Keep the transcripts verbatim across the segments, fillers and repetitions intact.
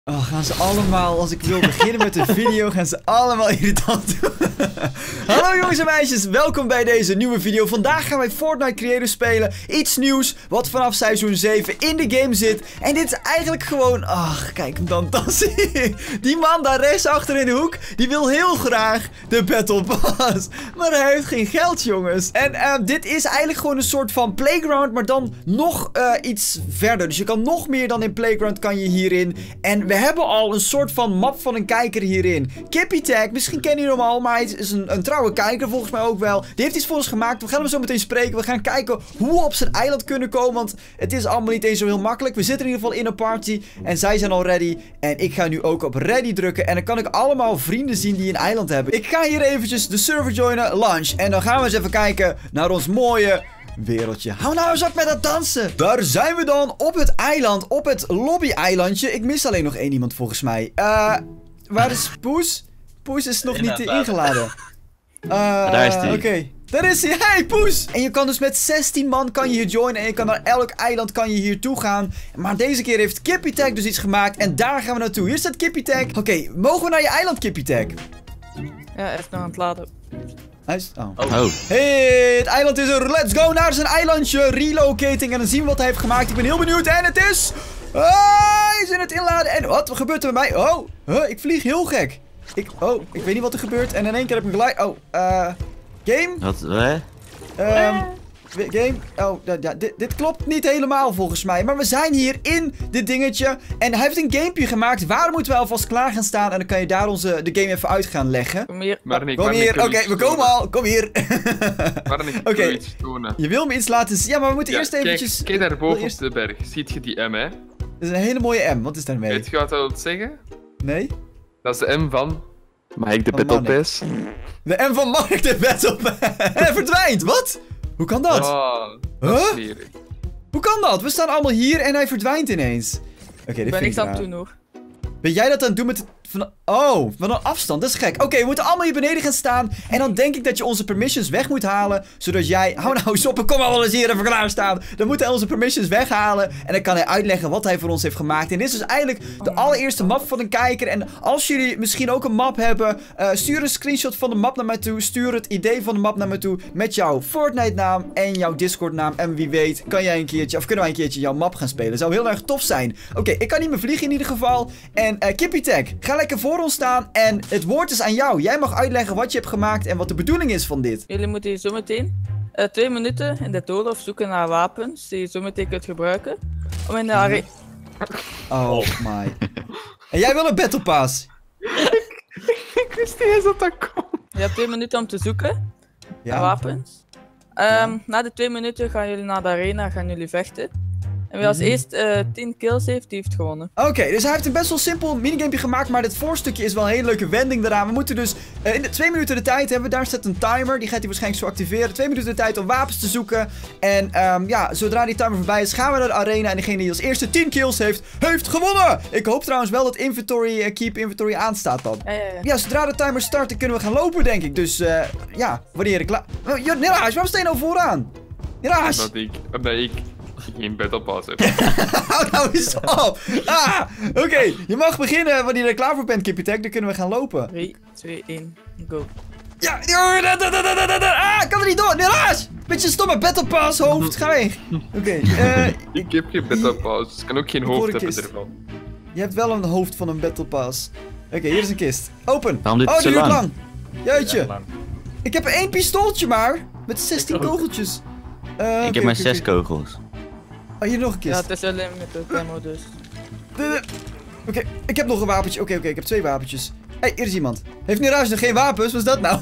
Oh, gaan ze allemaal, als ik wil beginnen met de video, gaan ze allemaal irritant doen. Hallo jongens en meisjes, welkom bij deze nieuwe video. Vandaag gaan wij Fortnite Creator spelen. Iets nieuws, wat vanaf seizoen zeven in de game zit. En dit is eigenlijk gewoon, ach, kijk hem dan, dan zie die man daar rechts achter in de hoek, die wil heel graag de Battle Pass. Maar hij heeft geen geld, jongens. En uh, dit is eigenlijk gewoon een soort van playground, maar dan nog uh, iets verder. Dus je kan nog meer dan in playground kan je hierin. En we hebben al een soort van map van een kijker hierin. Kippy Tag, misschien kennen jullie hem al, maar hij is een, een trouwe kijker volgens mij ook wel. Die heeft iets voor ons gemaakt. We gaan hem zo meteen spreken. We gaan kijken hoe we op zijn eiland kunnen komen, want het is allemaal niet eens zo heel makkelijk. We zitten in ieder geval in een party en zij zijn al ready. En ik ga nu ook op ready drukken en dan kan ik allemaal vrienden zien die een eiland hebben. Ik ga hier eventjes de server joinen, launch. En dan gaan we eens even kijken naar ons mooie wereldje. Hou nou eens op met dat dansen. Daar zijn we dan op het eiland. Op het lobby-eilandje. Ik mis alleen nog één iemand volgens mij. Eh, waar is Poes? Poes is nog niet ingeladen. Uh, Daar is hij. Oké. Okay. Daar is hij. Hey, Poes! En je kan dus met zestien man kan je hier joinen. En je kan naar elk eiland kan je hier toe gaan. Maar deze keer heeft Kippy Tag dus iets gemaakt. En daar gaan we naartoe. Hier staat Kippy Tag. Oké, okay, mogen we naar je eiland, Kippy Tag? Ja, even nog aan het laden. Hij is... Oh. Oh. Hey, het eiland is er. Let's go naar zijn eilandje. Relocating. En dan zien we wat hij heeft gemaakt. Ik ben heel benieuwd. En het is... Oh, hij is in het inladen. En wat, wat gebeurt er met mij? Oh, huh, ik vlieg heel gek. Ik... Oh, ik weet niet wat er gebeurt. En in één keer heb ik gelijk... Oh, eh... game? Wat, hè? Ehm... Game? Oh, ja, dit, dit klopt niet helemaal volgens mij. Maar we zijn hier in dit dingetje. En hij heeft een gamepje gemaakt. Waar moeten we alvast klaar gaan staan? En dan kan je daar onze, de game even uit gaan leggen. Kom hier. Maar niet, Kom maar hier. Oké, okay, we komen al. Kom hier. Maar ik Oké. iets tonen. Je wil me iets laten zien. Ja, maar we moeten Ja, eerst kijk, eventjes... Kijk daar boven eerst... op de berg. Ziet je die M, hè? Dat is een hele mooie M. Wat is daarmee? Weet je wat dat wil zeggen? Nee? Dat is de M van... Mag ik de Van Battle Manning. Pass? De M van Mark de Battle Pass. Hij verdwijnt. Wat? Hoe kan dat? Oh, dat is Huh? smerig. Hoe kan dat? We staan allemaal hier en hij verdwijnt ineens. Oké, okay, dit Ik ben vind niks ik aan het raar. doen hoor. Ben jij dat aan het doen met het... Van... Oh, van een afstand. Dat is gek. Oké, okay, we moeten allemaal hier beneden gaan staan. En dan denk ik dat je onze permissions weg moet halen. Zodat jij... Hou nou eens op en kom allemaal eens hier even klaar staan. Dan moet hij onze permissions weghalen. En dan kan hij uitleggen wat hij voor ons heeft gemaakt. En dit is dus eigenlijk de allereerste map van een kijker. En als jullie misschien ook een map hebben... Uh, stuur een screenshot van de map naar mij toe. Stuur het idee van de map naar mij toe. Met jouw Fortnite naam en jouw Discord naam. En wie weet kan jij een keertje... Of kunnen wij een keertje jouw map gaan spelen. Zou heel erg tof zijn. Oké, okay, ik kan niet meer vliegen in ieder geval. En uh, Kippy Tag, ga lekker voor ons staan en het woord is aan jou. Jij mag uitleggen wat je hebt gemaakt en wat de bedoeling is van dit. Jullie moeten hier zometeen uh, twee minuten in de doolhof zoeken naar wapens die je zometeen kunt gebruiken. Om in de arena... Oh my. En jij wil een Battle Pass? Ik wist niet eens dat dat kon. Je hebt twee minuten om te zoeken Ja. naar wapens. Um, na de twee minuten gaan jullie naar de arena, gaan jullie vechten. En wie als eerst uh, tien kills heeft, die heeft gewonnen. Oké, okay, dus hij heeft een best wel simpel minigamepje gemaakt, maar dit voorstukje is wel een hele leuke wending daaraan. We moeten dus uh, in de twee minuten de tijd hebben. Daar staat een timer, die gaat hij waarschijnlijk zo activeren. Twee minuten de tijd om wapens te zoeken. En um, ja, zodra die timer voorbij is, gaan we naar de arena. En degene die als eerste tien kills heeft, heeft gewonnen! Ik hoop trouwens wel dat inventory, uh, keep inventory aanstaat dan. Ja, ja, ja. Ja, zodra de timer start, dan kunnen we gaan lopen, denk ik. Dus uh, ja, wanneer ik klaar... Oh, Niraj, waarom sta je nou vooraan? Niraj! Omdat ik... Omdat ik... geen Battle Pass heb. Hou nou eens op! Ah! Oké, okay, je mag beginnen wanneer je er klaar voor bent, Kippy Tag. Dan kunnen we gaan lopen. drie, twee, één, go. Ja! Ah! Kan er niet door! Niraj! Met je stomme Battle Pass hoofd. Ga weg. Oké. Okay, uh, ik heb geen Battle Pass. Dus ik kan ook geen hoofd hebben ervan. Je hebt wel een hoofd van een Battle Pass. Oké, okay, hier is een kist. Open. Waarom dit oh, die zo duurt lang? lang. Jeetje. Ja, lang. Ik heb één pistooltje maar. Met zestien kogeltjes. Uh, ik okay, heb maar okay, zes okay. kogels. Oh, hier nog een kist. Ja, het is alleen met de demo dus. Oké, okay, ik heb nog een wapentje. Oké, okay, oké, okay, ik heb twee wapentjes. Hé, hey, hier is iemand. Heeft Niraj nog geen wapens? Wat is dat nou?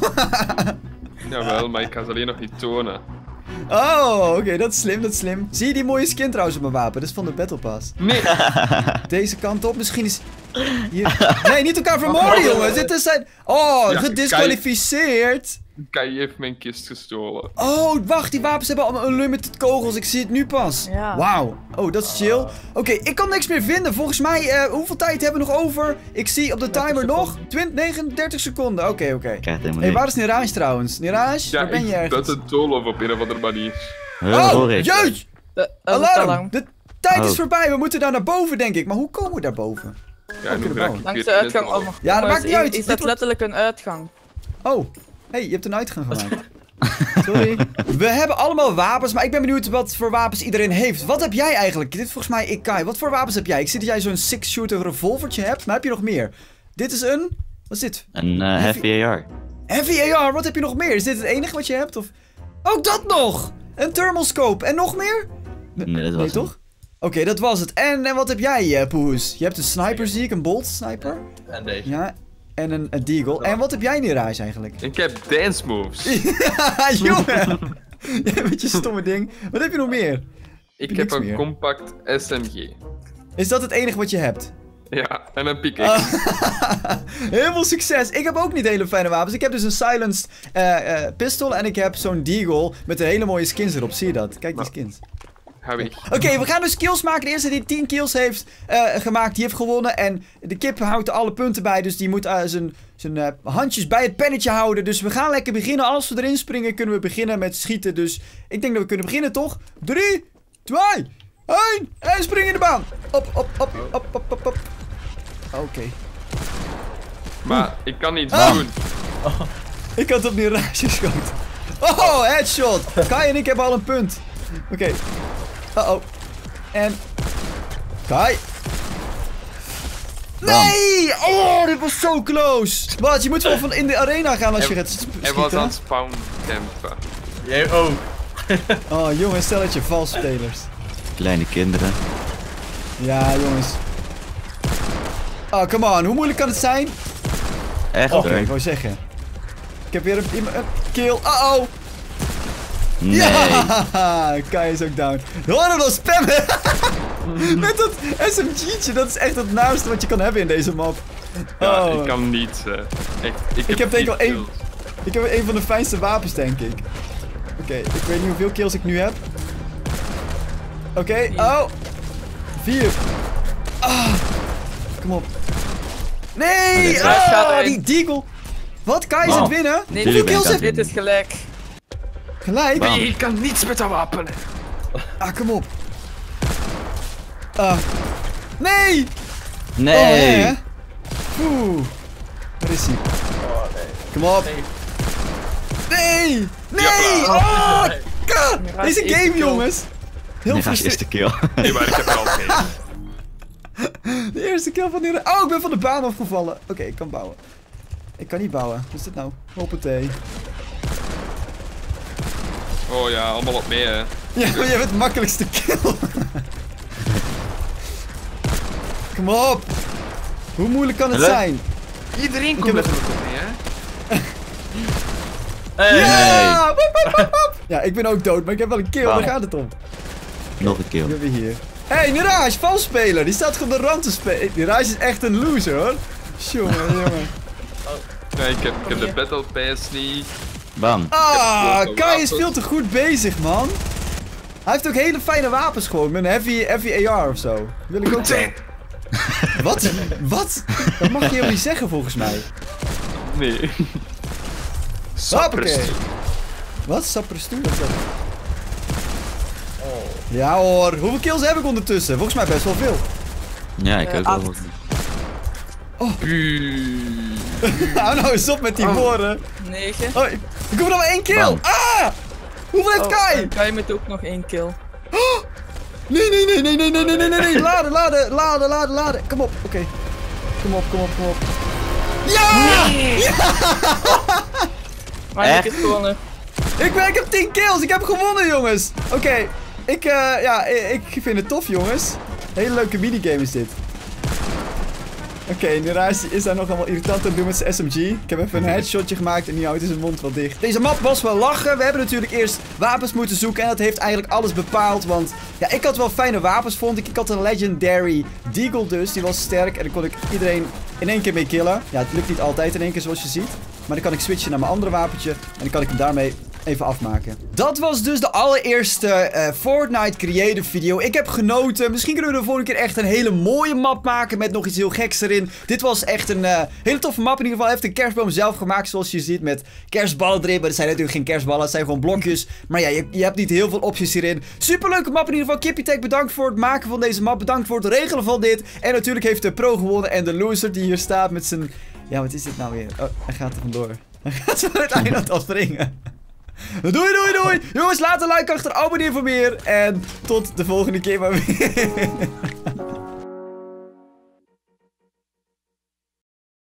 Jawel, maar ik kan ze alleen nog niet tonen. Oh, oké, okay, dat is slim, dat is slim. Zie je die mooie skin trouwens op mijn wapen? Dat is van de Battle Pass. Nee. Deze kant op, misschien is... Hier... Nee, niet elkaar vermoorden, jongens. Dit is zijn... Oh, ja, gedisqualificeerd. Kai heeft mijn kist gestolen. Oh, wacht, die wapens hebben allemaal unlimited kogels. Ik zie het nu pas. Ja. Wauw. Oh, dat is chill. Oké, okay, ik kan niks meer vinden. Volgens mij, uh, hoeveel tijd hebben we nog over? Ik zie op de timer nog twintig, negenendertig seconden. Oké, okay, oké. Okay. Hé, hey, waar is Niraj trouwens? Niraj, ja, waar ben je ergens? dat is een doolhof op een of andere manier. Oh, oh jeetje! Uh, Alarm! De tijd is oh. voorbij. We moeten daar naar boven, denk ik. Maar hoe komen we daar boven? Ja, en hoe raak ik Langs weer de uitgang. in het Oh, Ja, dat jongens, maakt niet uit. Is Dit dat wordt- letterlijk een uitgang? Oh, hey, je hebt een uitgang gemaakt. Sorry. We hebben allemaal wapens, maar ik ben benieuwd wat voor wapens iedereen heeft. Wat heb jij eigenlijk? Dit is volgens mij Ikai. Wat voor wapens heb jij? Ik zie dat jij zo'n six-shooter revolvertje hebt, maar heb je nog meer? Dit is een... Wat is dit? Een uh, heavy A R. Heavy A R, wat heb je nog meer? Is dit het enige wat je hebt? Of... Ook dat nog! Een thermalscope. En nog meer? Nee, dat was Nee, hem. toch? Oké, dat was het. En, en wat heb jij, uh, Poes? Je hebt een sniper, zie ik. Een bolt sniper. En deze. Ja. En een, een deagle. En wat heb jij, Niraj, eigenlijk? Ik heb dance moves. Ja, jongen! Jij met je stomme ding. Wat heb je nog meer? Ik je heb niks een meer? compact S M G. Is dat het enige wat je hebt? Ja, en een pickaxe. Ah, heel veel succes. Ik heb ook niet hele fijne wapens. Ik heb dus een silenced uh, uh, pistol en ik heb zo'n deagle met een hele mooie skins erop. Zie je dat? Kijk die skins. Ga weg. Oké, we gaan dus kills maken. De eerste die tien kills heeft uh, gemaakt, die heeft gewonnen. En de kip houdt er alle punten bij, dus die moet uh, zijn, zijn uh, handjes bij het pennetje houden. Dus we gaan lekker beginnen. Als we erin springen, kunnen we beginnen met schieten. Dus ik denk dat we kunnen beginnen, toch? drie, twee, één en spring in de baan. Op, op, op, op, op, op, op. Oké. Okay. Maar ik kan niets Ah. doen. Ik had op die raasje geschoten. Oh, headshot. Kai en ik hebben al een punt. Oké. Okay. Uh-oh. En... Kai. Nee! Oh, dit was zo close. Wat, je moet wel van in de arena gaan als je gaat sp- Hij was aan schieten. het spawn campen. Jij ook. Oh, jongens, stelletje valsspelers. Kleine kinderen. Ja, jongens. Oh, come on. Hoe moeilijk kan het zijn? Echt Oké, hoor. ik wou zeggen. Ik heb weer een, een kill. Uh-oh. Nee. Ja! Kai is ook down. Hoor hem wel spammen! Met dat S M G'tje, dat is echt het naarste wat je kan hebben in deze map. Ja, Oh. ik kan niets. Uh, echt, ik, Ik heb denk ik wel tien één- kills. Ik heb een van de fijnste wapens, denk ik. Oké, ik weet niet hoeveel kills ik nu heb. Oké, oh! Vier. Ah! Kom op. Nee! Dit gaat Ah, erin. die deagle! Wat? Kai is Oh. aan het winnen? Nee, Hoeveel Tuurlijk ben ik kills aan het heb je? dit is gelijk. Gelijk? Bam. Nee, ik kan niets met dat wapen. Ah, kom op. Ah. Nee! Nee. Oh, hè? Oeh. Waar is hij? Kom op. Nee! Nee! Ja, Oh! ka- Mirage Deze eerste game, kill. jongens. Heel Nee, ga eens frustrerend. eerste kill. Nee, maar ik heb er al geen. De eerste kill van die... Oh, ik ben van de baan afgevallen. Oké, ik kan bouwen. Ik kan niet bouwen. Wat is dit nou? Hoppatee. Oh ja, allemaal op mee, hè. Ja, maar jij bent het makkelijkste kill. Kom op. Hoe moeilijk kan het Hallo? zijn? Iedereen heb komt het- letterlijk op mee, hè. Hey. Ja! Woep, woep, woep, woep. Ja, ik ben ook dood, maar ik heb wel een kill. Bam. Daar gaat het om. Nog een kill. Wie hebben we hier? Hé, hey, Niraj, valsspeler. Die staat gewoon de rand te spelen. Niraj is echt een loser, hoor. Jongen, jongen. Ja, ik heb, ik heb de Battle Pass niet. Bam. Ah, Ik heb Kai is wapens. veel te goed bezig, man. Hij heeft ook hele fijne wapens gewoon. Met een heavy, heavy A R of zo. Wil ik ook wel. Wat? Wat? Dat mag je helemaal niet zeggen, volgens mij. Nee. Hoppakee. Wat? Saprestu? Wat is dat? Ja hoor. Hoeveel kills heb ik ondertussen? Volgens mij best wel veel. Ja, ik Eh, ook acht. wel. Hou nou eens op met die woorden. negen. Oh, ik ik hoef nog maar één kill. Bam. Ah! Hoeveel heeft Oh, Kai? en Kai moet ook nog één kill. Nee, nee, nee, nee, nee, nee, nee, nee, nee, nee. Laden, laden, laden, laden, laden. Kom op, oké. Kom op, kom op, kom op. Ja! Maar Echt? ik is gewonnen. Ik, ben, ik heb tien kills. Ik heb gewonnen, jongens. Oké, ik, eh, ja, ik ik vind het tof, jongens. Hele leuke minigame is dit. Oké, okay, Niraj is daar nog allemaal irritant aan het doen met zijn S M G. Ik heb even een headshotje gemaakt en nu houdt hij zijn mond wel dicht. Deze map was wel lachen. We hebben natuurlijk eerst wapens moeten zoeken en dat heeft eigenlijk alles bepaald. Want ja, ik had wel fijne wapens, vond ik. Ik had een Legendary Deagle dus, die was sterk. En daar kon ik iedereen in één keer mee killen. Ja, het lukt niet altijd in één keer zoals je ziet. Maar dan kan ik switchen naar mijn andere wapentje. En dan kan ik hem daarmee even afmaken. Dat was dus de allereerste uh, Fortnite Creative video. Ik heb genoten. Misschien kunnen we de volgende keer echt een hele mooie map maken met nog iets heel geks erin. Dit was echt een uh, hele toffe map. In ieder geval hij heeft een kerstboom zelf gemaakt, zoals je ziet, met kerstballen erin. Maar er zijn natuurlijk geen kerstballen, het zijn gewoon blokjes. Maar ja, je, je hebt niet heel veel opties hierin. Superleuke map in ieder geval. KippyTech, bedankt voor het maken van deze map. Bedankt voor het regelen van dit. En natuurlijk heeft de pro gewonnen en de loser die hier staat met zijn... Ja, wat is dit nou weer? Oh, hij gaat er vandoor. Hij gaat zo aan het eiland al springen. Doei, doei, doei. Jongens, laat een like achter, abonneer voor meer. En tot de volgende keer maar weer.